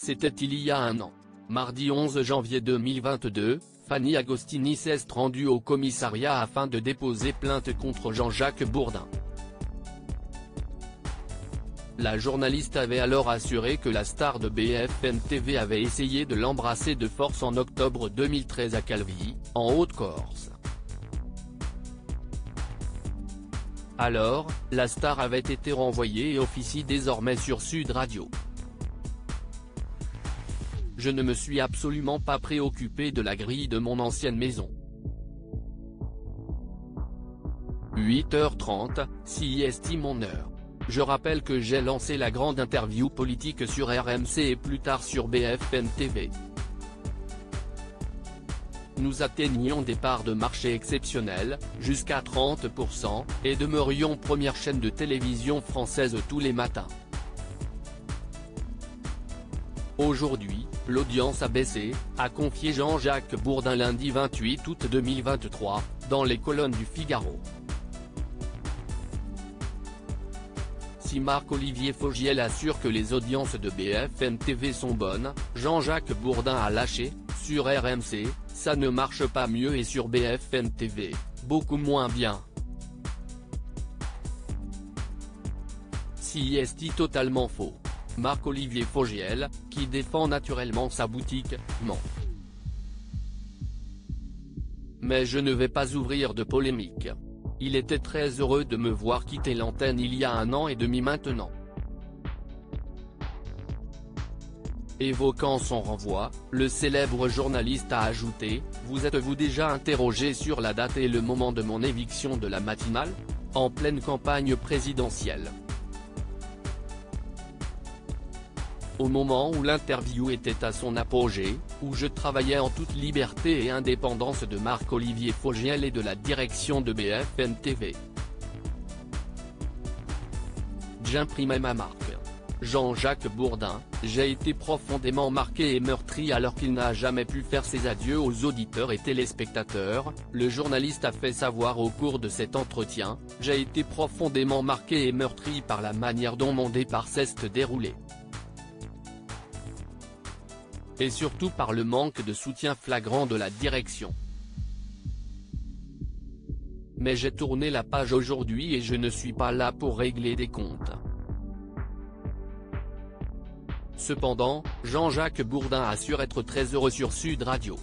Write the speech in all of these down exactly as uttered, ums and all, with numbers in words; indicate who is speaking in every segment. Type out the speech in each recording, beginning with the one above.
Speaker 1: C'était il y a un an. Mardi onze janvier deux mille vingt-deux, Fanny Agostini s'est rendue au commissariat afin de déposer plainte contre Jean-Jacques Bourdin. La journaliste avait alors assuré que la star de B F M T V avait essayé de l'embrasser de force en octobre deux mille treize à Calvi, en Haute-Corse. Alors, la star avait été renvoyée et officie désormais sur Sud Radio. Je ne me suis absolument pas préoccupé de la grille de mon ancienne maison. huit heures trente, C I S T mon heure. Je rappelle que j'ai lancé la grande interview politique sur R M C et plus tard sur B F M T V. Nous atteignions des parts de marché exceptionnelles, jusqu'à trente pour cent, et demeurions première chaîne de télévision française tous les matins. Aujourd'hui, l'audience a baissé, a confié Jean-Jacques Bourdin lundi vingt-huit août deux mille vingt-trois, dans les colonnes du Figaro. Si Marc-Olivier Fogiel assure que les audiences de B F M T V sont bonnes, Jean-Jacques Bourdin a lâché, sur R M C, ça ne marche pas mieux et sur B F M T V, beaucoup moins bien. C I S T totalement faux. Marc-Olivier Fogiel, qui défend naturellement sa boutique, ment. Mais je ne vais pas ouvrir de polémique. Il était très heureux de me voir quitter l'antenne il y a un an et demi maintenant. Évoquant son renvoi, le célèbre journaliste a ajouté « Vous êtes-vous déjà interrogé sur la date et le moment de mon éviction de la matinale ? En pleine campagne présidentielle. » Au moment où l'interview était à son apogée, où je travaillais en toute liberté et indépendance de Marc-Olivier Fogiel et de la direction de B F M T V. J'imprimais ma marque. Jean-Jacques Bourdin, j'ai été profondément marqué et meurtri alors qu'il n'a jamais pu faire ses adieux aux auditeurs et téléspectateurs, le journaliste a fait savoir au cours de cet entretien, j'ai été profondément marqué et meurtri par la manière dont mon départ s'est déroulé. Et surtout par le manque de soutien flagrant de la direction. Mais j'ai tourné la page aujourd'hui et je ne suis pas là pour régler des comptes. Cependant, Jean-Jacques Bourdin assure être très heureux sur Sud Radio.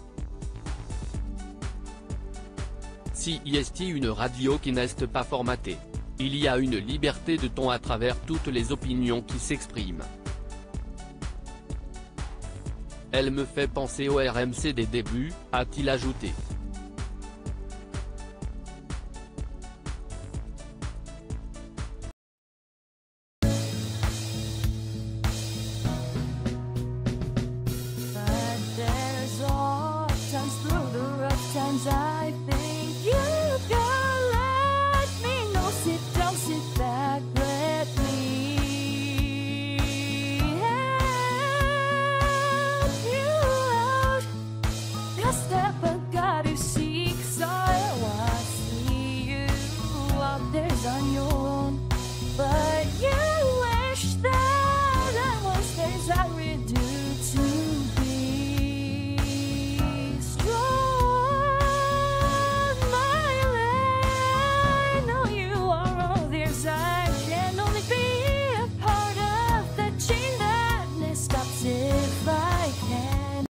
Speaker 1: C I S T une radio qui n'est pas formatée. Il y a une liberté de ton à travers toutes les opinions qui s'expriment. Elle me fait penser au R M C des débuts, a-t-il ajouté.